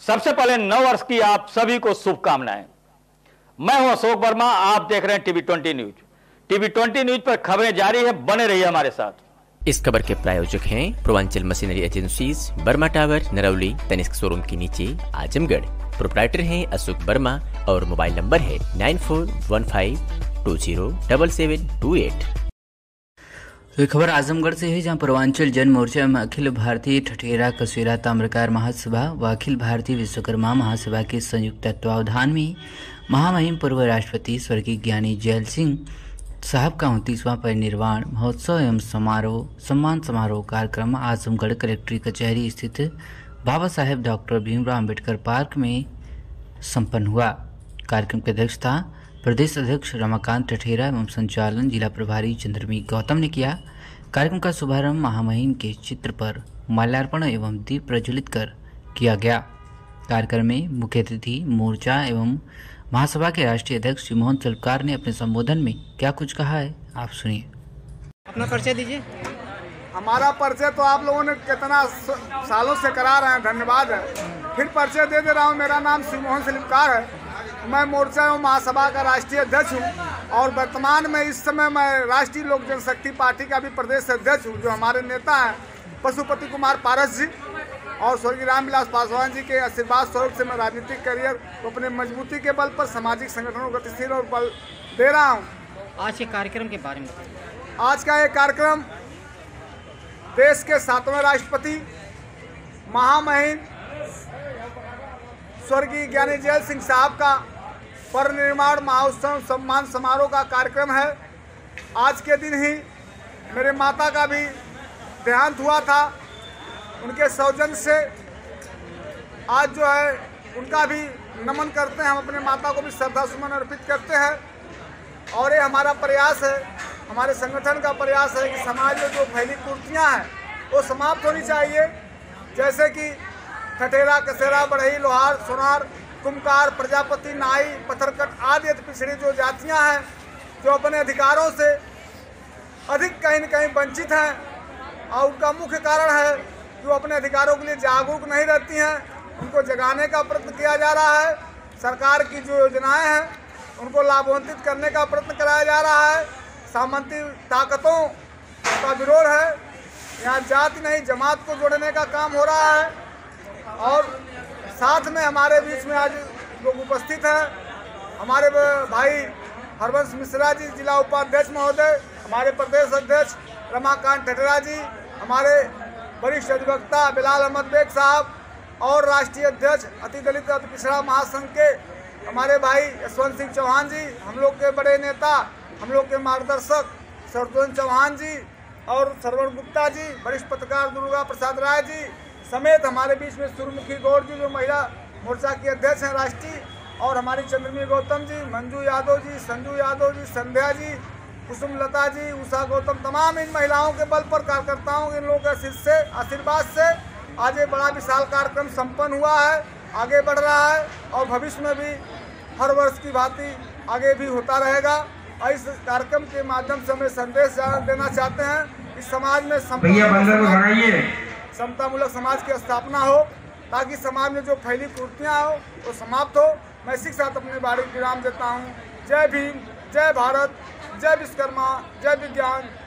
सबसे पहले नव वर्ष की आप सभी को शुभकामनाएं। मैं हूं अशोक वर्मा, आप देख रहे हैं टीवी20 न्यूज। टीवी20 न्यूज पर खबरें जारी है, बने रहिए हमारे साथ। इस खबर के प्रायोजक हैं Purvanchal machinery agencies, Burma tower, Narauli, Tanishq showroom के नीचे, आजमगढ़। प्रोप्राइटर हैं अशोक वर्मा और मोबाइल नंबर है 9415207728। ये खबर आजमगढ़ से है, जहां पूर्वांचल जन मोर्चा एवं अखिल भारतीय ठठेरा कसेरा ताम्रकार महासभा व अखिल भारतीय विश्वकर्मा महासभा के संयुक्त तत्वावधान में महामहिम पूर्व राष्ट्रपति स्वर्गीय ज्ञानी जैल सिंह साहब का 29वां परिनिर्वाण महोत्सव एवं सम्मान समारोह कार्यक्रम आजमगढ़ कलेक्ट्री कचहरी स्थित बाबा साहेब डॉक्टर भीमराव अम्बेडकर पार्क में संपन्न हुआ। कार्यक्रम की अध्यक्षता प्रदेश अध्यक्ष रमाकांत ठठेरा एवं संचालन जिला प्रभारी चंद्रमी गौतम ने किया। कार्यक्रम का शुभारंभ महामहिम के चित्र पर माल्यार्पण एवं दीप प्रज्वलित कर किया गया। कार्यक्रम में मुख्य अतिथि मोर्चा एवं महासभा के राष्ट्रीय अध्यक्ष मोहन सलकार ने अपने संबोधन में क्या कुछ कहा है, आप सुनिए। अपना परिचय दीजिए। हमारा परिचय तो आप लोगों ने कितना सालों से करा रहे हैं, धन्यवाद है। फिर परिचय दे रहा हूँ। मेरा नाम श्री मोहन सलकार है। मैं मोर्चा एवं महासभा का राष्ट्रीय अध्यक्ष हूँ और वर्तमान में इस समय मैं राष्ट्रीय लोक जनशक्ति पार्टी का भी प्रदेश अध्यक्ष हूँ। जो हमारे नेता हैं पशुपति कुमार पारस जी और स्वर्गीय रामविलास पासवान जी के आशीर्वाद स्वरूप से मैं राजनीतिक करियर को अपने मजबूती के बल पर सामाजिक संगठनों को गतिशील और बल दे रहा हूँ। आज के कार्यक्रम के बारे में बताइए। आज का ये कार्यक्रम देश के 7वें राष्ट्रपति महामहिम स्वर्गीय ज्ञानी जैल सिंह साहब का परिनिर्वाण महोत्सव सम्मान समारोह का कार्यक्रम है। आज के दिन ही मेरे माता का भी देहांत हुआ था। उनके सौजन्य से आज जो है उनका भी नमन करते हैं। हम अपने माता को भी श्रद्धा सुमन अर्पित करते हैं और ये हमारा प्रयास है, हमारे संगठन का प्रयास है कि समाज में जो फैली कुर्तियाँ हैं वो समाप्त होनी चाहिए। जैसे कि ठठेरा, कसेरा, बढ़ई, लोहार, सोनार, कुम्हार, प्रजापति, नाई, पत्थरकट आदि पिछड़ी जो जातियां हैं जो अपने अधिकारों से अधिक कहीं न कहीं वंचित हैं और उनका मुख्य कारण है कि वो अपने अधिकारों के लिए जागरूक नहीं रहती हैं। उनको जगाने का प्रयत्न किया जा रहा है। सरकार की जो योजनाएं हैं उनको लाभान्वित करने का प्रयत्न कराया जा रहा है। सामंती ताकतों का विरोध है। यहाँ जाति नहीं जमात को जोड़ने का काम हो रहा है और साथ में हमारे बीच में आज लोग उपस्थित हैं। हमारे भाई हरवंश मिश्रा जी, जिला उपाध्यक्ष महोदय, हमारे प्रदेश अध्यक्ष रमाकांत ठठेरा जी, हमारे वरिष्ठ अधिवक्ता बिलाल अहमद बेग साहब और राष्ट्रीय अध्यक्ष अति दलित अति पिछड़ा महासंघ के हमारे भाई यशवंत सिंह चौहान जी, हम लोग के बड़े नेता, हम लोग के मार्गदर्शक शरदोन चौहान जी और सरवण गुप्ता जी, वरिष्ठ पत्रकार दुर्गा प्रसाद राय जी समेत हमारे बीच में सूर्यमुखी गौड़ जी जो महिला मोर्चा की अध्यक्ष हैं राष्ट्रीय, और हमारी चंद्रमी गौतम जी, मंजू यादव जी, संजू यादव जी, संध्या जी, कुसुम लता जी, उषा गौतम, तमाम इन महिलाओं के बल पर कार्यकर्ताओं इन लोगों के आशीर्वाद से आज ये बड़ा विशाल कार्यक्रम संपन्न हुआ है, आगे बढ़ रहा है और भविष्य में भी हर वर्ष की भांति आगे भी होता रहेगा। और इस कार्यक्रम के माध्यम से हमें संदेश देना चाहते हैं इस समाज में समतामूलक समाज की स्थापना हो ताकि समाज में जो फैली कुर्तियाँ हो वो समाप्त हो। मैं इसी के साथ अपने बारी विराम देता हूँ। जय भीम, जय भारत, जय विश्वकर्मा, जय विज्ञान,